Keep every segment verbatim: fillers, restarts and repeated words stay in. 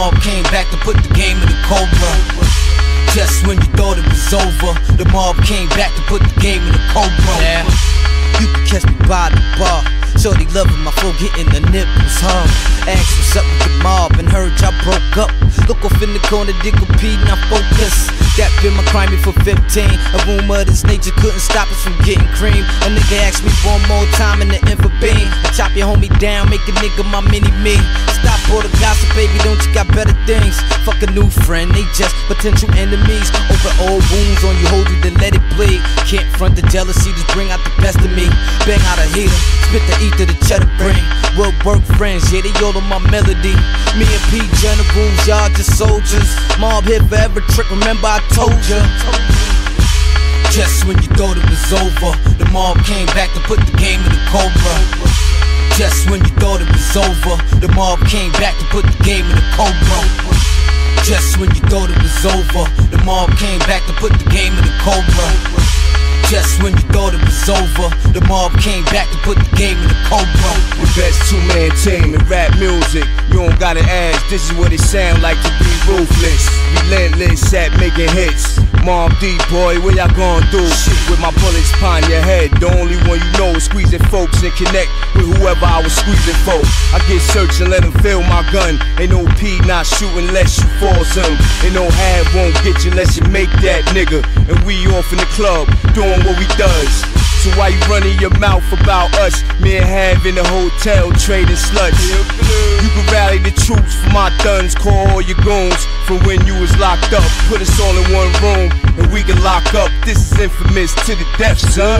mob came back to put the game in the cobra. Just when you thought it was over, the mob came back to put the game in the cobra. Yeah. You can catch me by the bar, shorty loving my flow, getting the nipples hard. Asked what's up with the mob and heard y'all broke up. Look off in the corner, dig a pee, now focus. That been my crime for fifteen. A rumor of this nature couldn't stop us from getting cream. A nigga asked me one more time in the info beam. I chop your homie down, make a nigga my mini-me. Stop all the gossip, baby, don't you got better things? Fuck a new friend, they just potential enemies. Open old wounds on you, hold you, then let it bleed. Can't front the jealousy, just bring out the best of me. Bang out a heater, spit the ether, the cheddar brain. We'll work friends, yeah, they all on my melody. Me and P generals, y'all just soldiers. Mob here forever, trick, remember I told ya. Just when you thought it was over, the mob came back to put the game in the cobra. Just when you thought it was over, the mob came back to put the game in the cobra. Just when you thought it was over, the mob came back to put the game in the cobra. Just when you thought it was over, the mob came back to put the game in the cobra. The best two-man team in rap music. You don't gotta ask, this is what it sound like to be ruthless. Relentless at making hits. Mob D, boy, what y'all gonna do? Shit with my bullets upon your head. The only one you know is squeezing folks and connect with whoever I was squeezing for. I get searched and let them feel my gun. Ain't no P not shooting unless you force him. Ain't no have won't get you unless you make that nigga. And we off in the club doing what we does. So why you running your mouth about us? Me and Have in the hotel trading sluts. You can rally the troops for my thuns, call all your goons from when you was locked up. Put us all in one room and we can lock up. This is infamous to the death, son.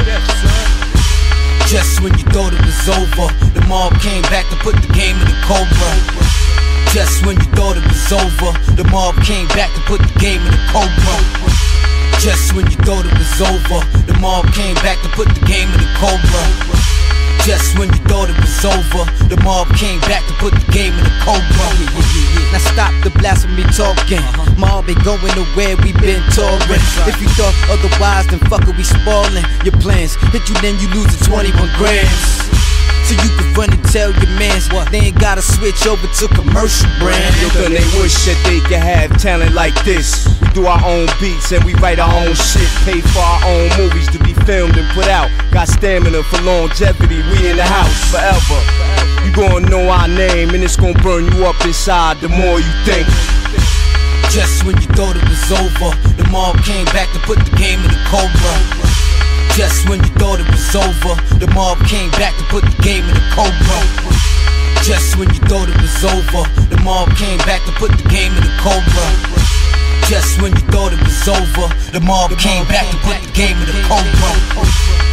Just when you thought it was over, the mob came back to put the game in the cobra. Just when you thought it was over, the mob came back to put the game in the cobra. Just when you thought it was over, the mob came back to put the game in the cobra. Just when you thought it was over, the mob came back to put the game in the cobra. Yeah, yeah, yeah, yeah. Now stop the blasphemy talking. Mob ain't going nowhere, we been touring. If you thought otherwise, then fuck it, we spoiling your plans. Hit you, then you losing twenty-one grams. So you can run and tell your mans what they ain't gotta switch over to commercial brand. Yo, then they wish that they could have talent like this. We do our own beats and we write our own shit. Pay for our own movies to be filmed and put out. Got stamina for longevity, we in the house forever. You gonna know our name and it's gonna burn you up inside the more you think. Just when you thought it was over, the mob came back to put the game in the cobra. Just when you thought it was over, the mob came back to put the game in the cobra. Just when you thought it was over, the mob came back to put the game in the cobra. Just when you thought it was over, the mob came back to put the game in the cobra.